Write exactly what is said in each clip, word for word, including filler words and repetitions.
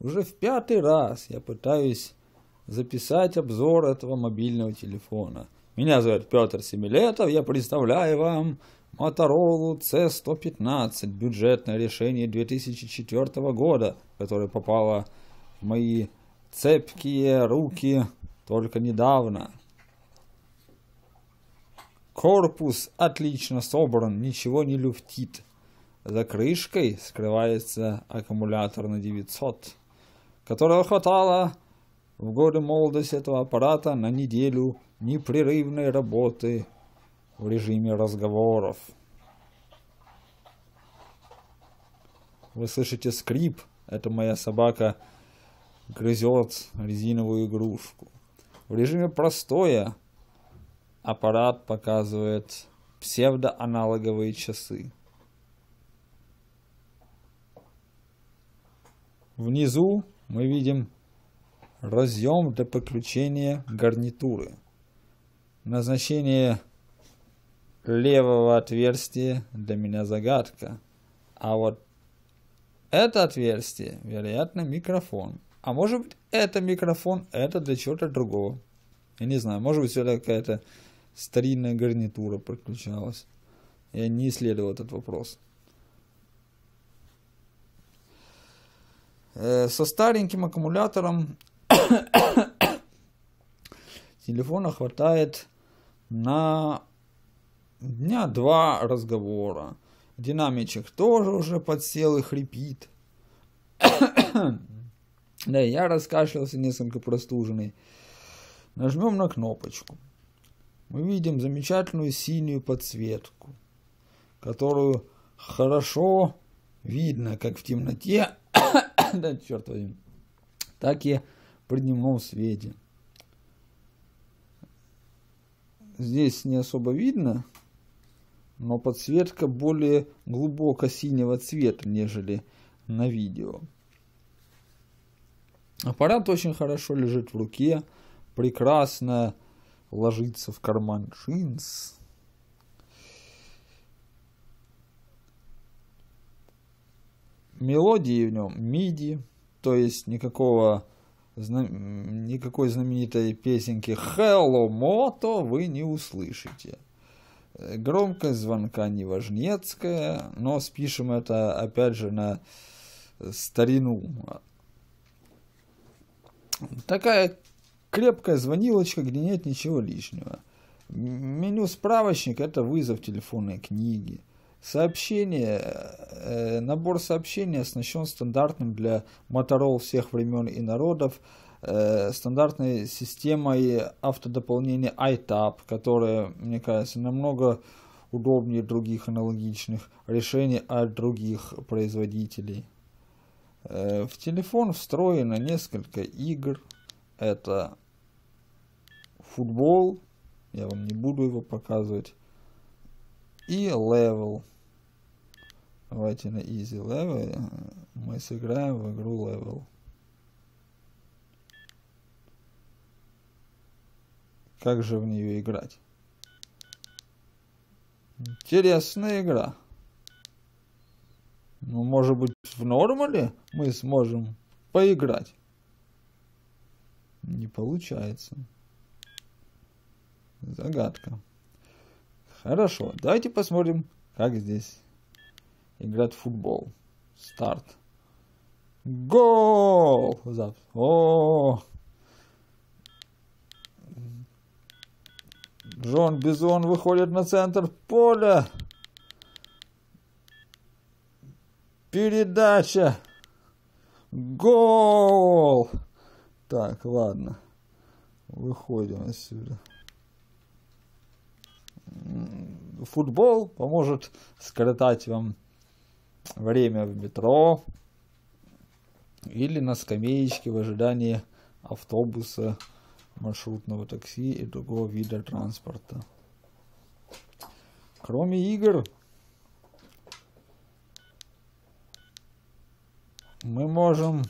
Уже в пятый раз я пытаюсь записать обзор этого мобильного телефона. Меня зовут Петр Семилетов, я представляю вам Motorola си сто пятнадцать, бюджетное решение две тысячи четвёртого года, которое попало в мои цепкие руки только недавно. Корпус отлично собран, ничего не люфтит. За крышкой скрывается аккумулятор на девятьсот, которого хватало в годы молодости этого аппарата на неделю непрерывной работы в режиме разговоров. Вы слышите скрип? Это моя собака грызет резиновую игрушку. В режиме простое аппарат показывает псевдоаналоговые часы. Внизу мы видим разъем для подключения гарнитуры. Назначение левого отверстия для меня загадка. А вот это отверстие, вероятно, микрофон. А может быть, это микрофон, это для чего-то другого. Я не знаю, может быть, сюда какая-то старинная гарнитура подключалась. Я не исследовал этот вопрос. Со стареньким аккумулятором телефона хватает на дня два разговора. Динамичек тоже уже подсел и хрипит. Да, я раскашлялся, несколько простуженный. Нажмем на кнопочку. Мы видим замечательную синюю подсветку, которую хорошо видно как в темноте, да, черт возьми, так и при дневном свете. Здесь не особо видно, но подсветка более глубоко синего цвета, нежели на видео. Аппарат очень хорошо лежит в руке, прекрасно ложится в карман джинс. Мелодии в нем миди, то есть никакого, никакой знаменитой песенки Hello Moto вы не услышите. Громкость звонка не важнецкая, но спишем это опять же на старину. Такая крепкая звонилочка, где нет ничего лишнего. Меню справочник — это вызов телефонной книги. Сообщение, э, набор сообщений оснащен стандартным для Motorola всех времен и народов э, стандартной системой автодополнения iTab, которая, мне кажется, намного удобнее других аналогичных решений от других производителей. Э, в телефон встроено несколько игр. Это футбол, я вам не буду его показывать, и Level. Давайте на Easy Level мы сыграем в игру Level. Как же в нее играть? Интересная игра. Ну, может быть, в нормале мы сможем поиграть? Не получается. Загадка. Хорошо, давайте посмотрим, как здесь играть в футбол. Старт. Гол! О! Джон Бизон выходит на центр поля. Передача. Гол! Так, ладно. Выходим отсюда. Футбол поможет скоротать вам время в метро или на скамеечке в ожидании автобуса, маршрутного такси и другого вида транспорта. Кроме игр, мы можем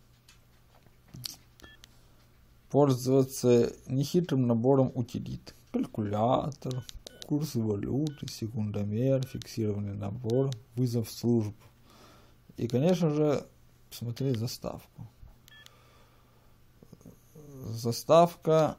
пользоваться нехитрым набором утилит. Калькулятор, курсы валюты, секундомер, фиксированный набор, вызов в службу. И, конечно же, посмотреть заставку. заставка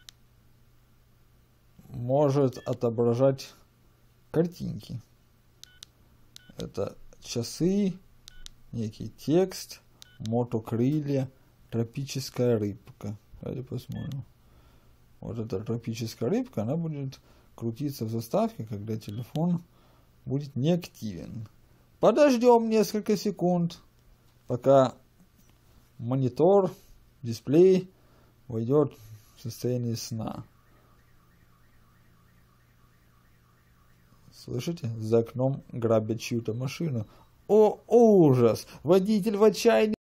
может отображать картинки. Это часы, некий текст, мотокрылья, тропическая рыбка. Давайте посмотрим. Вот эта тропическая рыбка, она будет крутиться в заставке, когда телефон будет неактивен. Подождем несколько секунд, пока монитор, дисплей войдет в состояние сна. Слышите? За окном грабят чью-то машину. О, ужас! Водитель в отчаянии